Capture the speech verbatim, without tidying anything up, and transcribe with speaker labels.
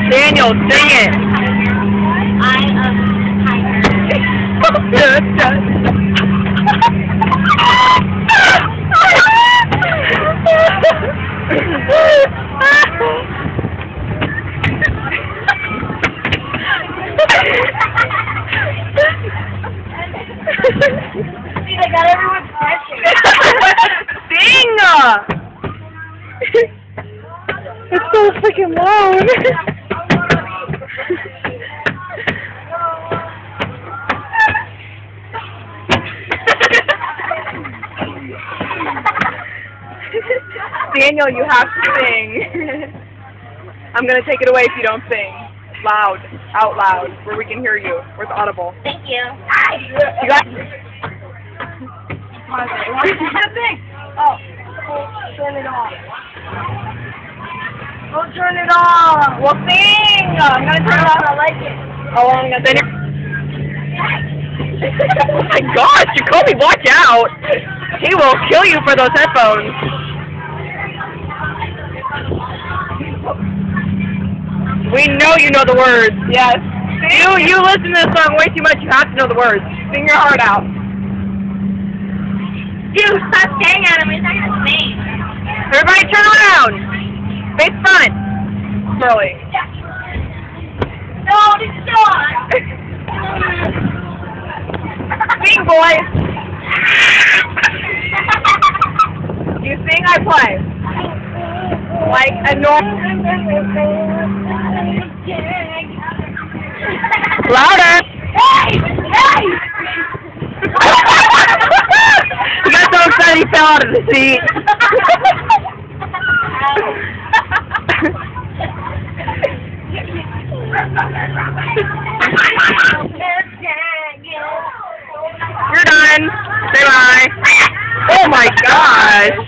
Speaker 1: Daniel, sing it.
Speaker 2: I am I got everyone pressure.
Speaker 1: Sing! It's so freaking loud. Daniel, you have to sing. I'm going to take it away if you don't sing. Loud. Out loud. Where we can hear you. Where it's audible.
Speaker 2: Thank you.
Speaker 1: You got
Speaker 2: Oh, oh, turn it off. Oh, turn it off.
Speaker 1: Well, sing! I'm going to turn it off.
Speaker 2: I like it.
Speaker 1: Oh, I'm going to sing it. Oh my gosh, Jacoby, watch out! He will kill you for those headphones. We know you know the words. Yes. You you listen to this song way too much. You have to know the words. Sing your heart out.
Speaker 2: Dude, stop staring at him. He's not gonna sing.
Speaker 1: Everybody, turn around. Face front. Shirley.
Speaker 2: No, it's not.
Speaker 1: Sing, boys. You sing, I play. Like a normal. Louder.
Speaker 2: Hey! Hey!
Speaker 1: He got so excited he fell out of the seat. You're done. Say bye. Oh my gosh.